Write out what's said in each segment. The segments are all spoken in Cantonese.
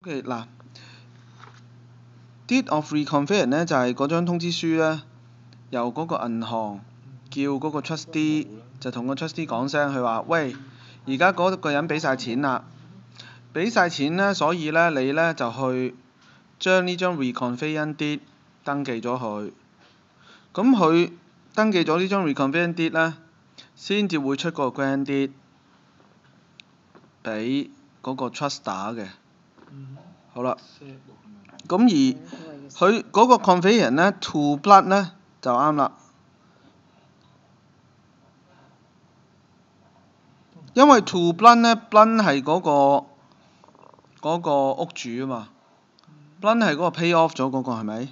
OK 嗱，Deed of Reconveyance 咧就係嗰張通知書咧，由嗰個銀行叫嗰個 trustee 就同個 trustee 講聲，佢話：喂，而家嗰個人俾晒錢啦，俾晒錢咧，所以咧你咧就去將呢張 Reconveyance Deed 登記咗佢。咁佢登記咗呢張 Reconveyance Deed 咧，先至會出個 Grant Deed 俾嗰個 trustor 嘅。好啦，咁而佢嗰個 conveyance 咧 to blood 咧就啱啦，因為 to blood 咧 blood 係嗰個屋主啊嘛，blood 係嗰個 pay off 咗嗰個係咪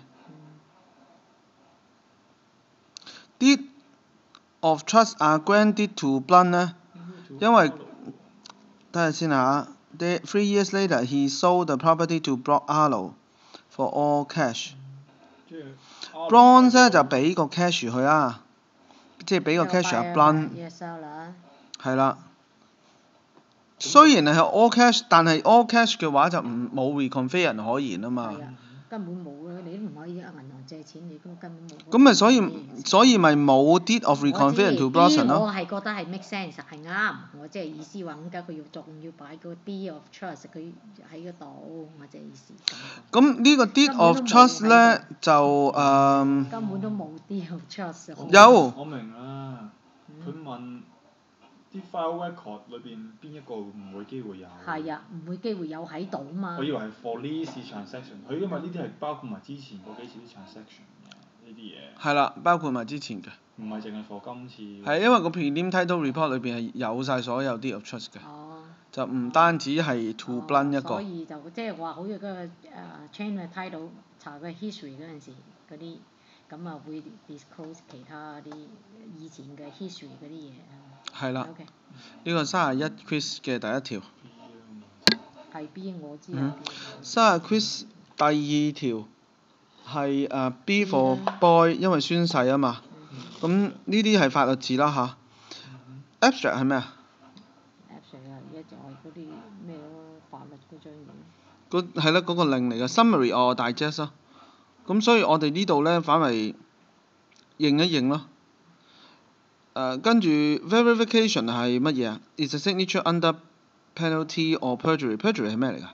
？Deed of trust are granted to blood 咧，因為睇下先嚇。3 years later, he sold the property to Brock Arlo for all cash. Bronze 咧就俾個 cash 佢啊，即係俾個 cash 阿 Blunt。係啦。雖然係 all cash， 但係 all cash 嘅話就冇 reconveyance可言啊嘛。 根本冇啊！你都唔可以銀行借錢，你根本冇。 咁咪所以咪冇 deed of reconveyance to Blossom 咯。 我係覺得係 make sense 係啱，我即係意思話點解佢仲要擺個 deed of trust 佢喺嗰度，我即係意思。 咁呢個 deed of trust 咧就根本都冇 deed of trust。 有。 我明啦，佢問啲 file record 裏邊邊一個唔會機會有？ 係啊，唔會機會有喺度嘛。 我以為係 for 呢次 transaction， 佢因為呢啲係包括埋之前嗰幾次啲 transaction 嘅呢啲嘢。 係啦，包括埋之前嘅。 唔係淨係 for 今次。 係因為個 prelim title report 裏邊係有晒所有 deed of trust 嘅。就唔單止係 to Blunt 一個。 所以就即係話好似嗰個chain 嘅 title 查個 history 嗰陣時嗰啲，咁啊會 disclose 其他啲以前嘅 history 嗰啲嘢啊。 係啦。呢個31 Chris 嘅第一條。 係 B 我知啊。 30 Chris 第二條係B for boy， 因為宣誓啊嘛。咁呢啲係法律字啦吓 Abstract 係咩啊 ？Abstract 啊，而家就係嗰啲咩咯，法律嗰張嘢。 係啦，嗰個令嚟嘅 summary or digest 咯。咁所以我哋呢度咧反為認一認咯。跟住 verification 係乜嘢啊 ？Is a signature under penalty or perjury？ perjury 係咩嚟㗎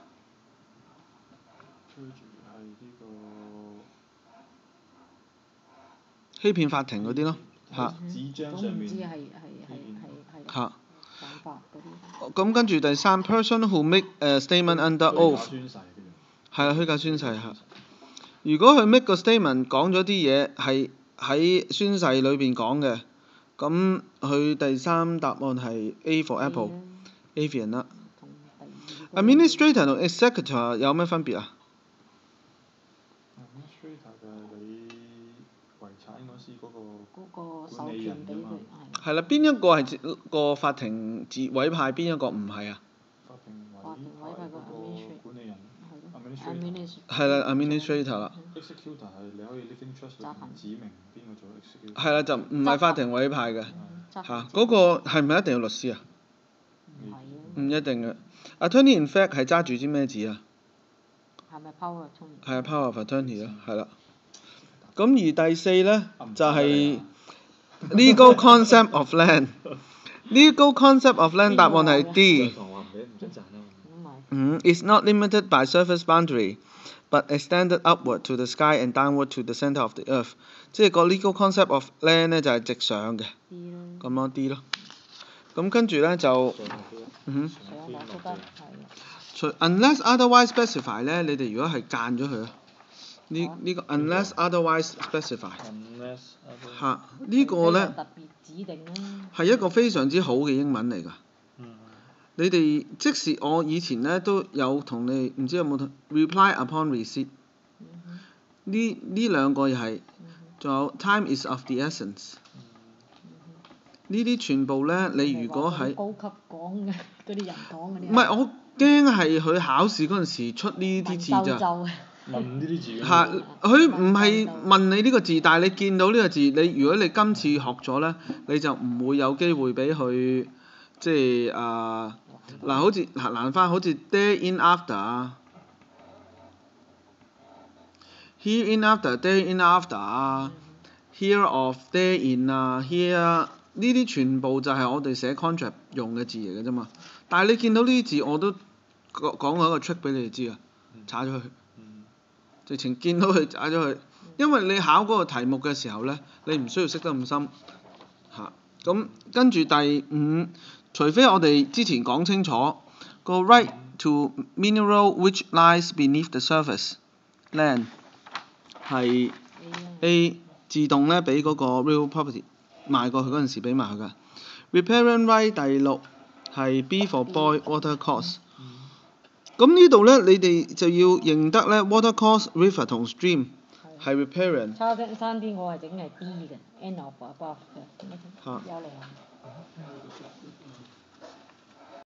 ？perjury 係呢個欺騙法庭嗰啲咯，嚇。 紙張上面。 係。 嚇。 犯法嗰啲。 咁跟住第三 ，person who make a statement under oath。係啊，虛假宣誓嚇。如果佢 make 個 statement 講咗啲嘢係喺宣誓裏邊講嘅。咁佢第三答案係 A for Apple，Avian 啦。Administrator 同 executor 有咩分別啊 ？Administrator 就係你遺產嗰時嗰個管理人俾佢。 係啦，邊一個係個法庭委派，邊一個唔係啊？ 法庭委派嗰個管理人。 係啦 ，administrator 啦。 executor 係你可以 living trust 裏面指明邊個做 executor。 係啦，就唔係法庭委派嘅。嗰個係唔係一定要律師啊？唔一定嘅。Attorney in fact 係揸住啲咩字啊？ 係咪 power of attorney？ 係啊 ，power of attorney 咯，係啦。咁而第四咧就係 legal concept of land。legal concept of land 答案係 D。is not limited by surface boundary, but extended upward to the sky and downward to the centre of the earth。即係個 legal concept of land 咧就係直上嘅，咁咯 D 咯。咁跟住咧就unless otherwise specify 咧，你哋如果係間咗佢啊，呢個 unless otherwise specify。嚇，呢個咧係一個非常之好嘅英文嚟㗎。你哋即使我以前咧都有同你唔知有冇 reply upon receipt， 呢兩個又係，仲有 time is of the essence。呢啲全部咧，你如果喺高級講嘅嗰啲人講嗰啲。 唔係，我驚係佢考試嗰陣時出呢啲字咋。 問呢啲字。 嚇，佢唔係問你呢個字，但係你見到呢個字，如果你今次學咗咧，你就唔會有機會俾佢即係好似難翻，好似 day in after 啊， here in after there in after 啊 here of there in 啊 here 呢啲全部就係我哋寫 contract 用嘅字嚟嘅啫嘛。但係你見到呢啲字我都講過一個 trick 俾你哋知啊，炒咗佢，直情見到佢炒咗佢，因為你考嗰個題目嘅時候咧，你唔需要識得咁深嚇。咁跟住第5，除非我哋之前講清楚個 right to mineral which lies beneath the surface land 係 A 自動咧俾嗰個 real property 賣過去嗰陣時俾埋佢㗎。Riparian right 第6係 B for boy water course。咁呢度咧，你哋就要認得咧 water course river 同 stream 係 riparian。 差啲我係整係 B 嘅 ，end of above 嘅，有嚟啊。